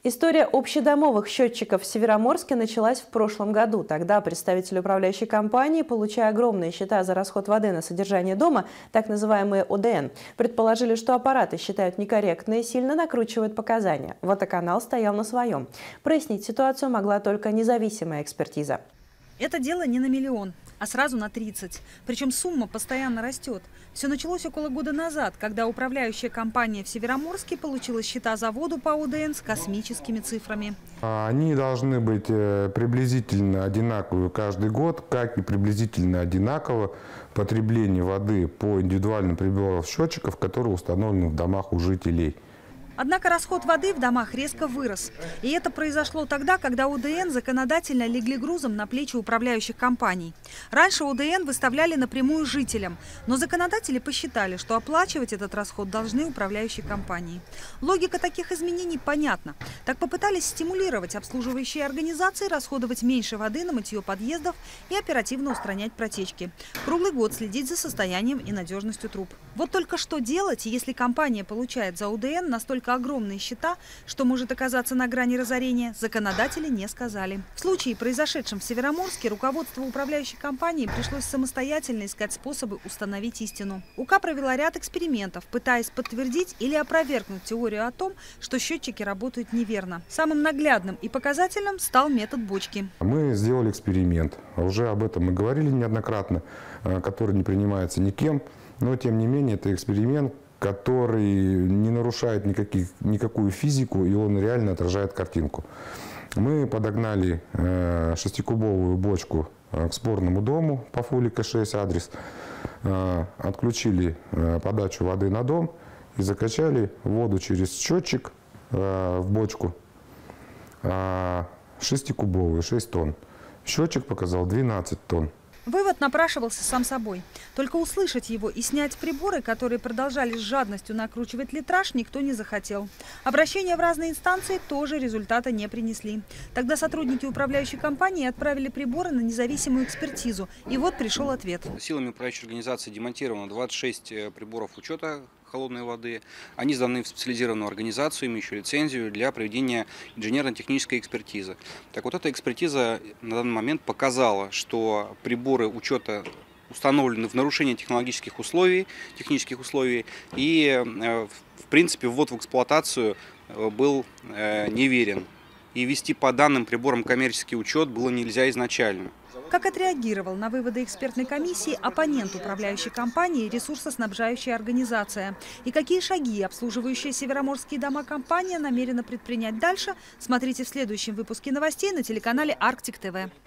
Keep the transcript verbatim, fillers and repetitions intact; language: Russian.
История общедомовых счетчиков в Североморске началась в прошлом году. Тогда представители управляющей компании, получая огромные счета за расход воды на содержание дома, так называемые О Д Н, предположили, что аппараты считают некорректно и сильно накручивают показания. Водоканал стоял на своем. Прояснить ситуацию могла только независимая экспертиза. Это дело не на миллион, а сразу на тридцать. Причем сумма постоянно растет. Все началось около года назад, когда управляющая компания в Североморске получила счета за воду по О Д Н с космическими цифрами. Они должны быть приблизительно одинаковые каждый год, как и приблизительно одинаково потребление воды по индивидуальным приборам счетчиков, которые установлены в домах у жителей. Однако расход воды в домах резко вырос. И это произошло тогда, когда О Д Н законодательно легли грузом на плечи управляющих компаний. Раньше О Д Н выставляли напрямую жителям, но законодатели посчитали, что оплачивать этот расход должны управляющие компании. Логика таких изменений понятна. Так попытались стимулировать обслуживающие организации расходовать меньше воды на мытье подъездов и оперативно устранять протечки. Круглый год следить за состоянием и надежностью труб. Вот только что делать, если компания получает за О Д Н настолько огромные счета, что может оказаться на грани разорения, законодатели не сказали. В случае, произошедшем в Североморске, руководству управляющей компании пришлось самостоятельно искать способы установить истину. У К провела ряд экспериментов, пытаясь подтвердить или опровергнуть теорию о том, что счетчики работают неверно. Самым наглядным и показательным стал метод бочки. Мы сделали эксперимент, уже об этом мы говорили неоднократно, который не принимается никем, но тем не менее это эксперимент, который не нарушает никаких, никакую физику, и он реально отражает картинку. Мы подогнали э, шестикубовую бочку к спорному дому по Фулика шесть адрес, э, отключили э, подачу воды на дом и закачали воду через счетчик э, в бочку э, шестикубовую, шесть тонн. Счетчик показал двенадцать тонн. Вывод напрашивался сам собой. Только услышать его и снять приборы, которые продолжали с жадностью накручивать литраж, никто не захотел. Обращения в разные инстанции тоже результата не принесли. Тогда сотрудники управляющей компании отправили приборы на независимую экспертизу. И вот пришел ответ. Силами управляющей организации демонтировано двадцать шесть приборов учета холодной воды. Они сданы в специализированную организацию, имеющую лицензию для проведения инженерно-технической экспертизы. Так вот, эта экспертиза на данный момент показала, что приборы учета установлены в нарушении технологических условий, технических условий, и, в принципе, ввод в эксплуатацию был неверен. И вести по данным приборам коммерческий учет было нельзя изначально. Как отреагировал на выводы экспертной комиссии оппонент управляющей компании ресурсоснабжающая организация? И какие шаги обслуживающая североморские дома компания намерена предпринять дальше? Смотрите в следующем выпуске новостей на телеканале Арктик Т В.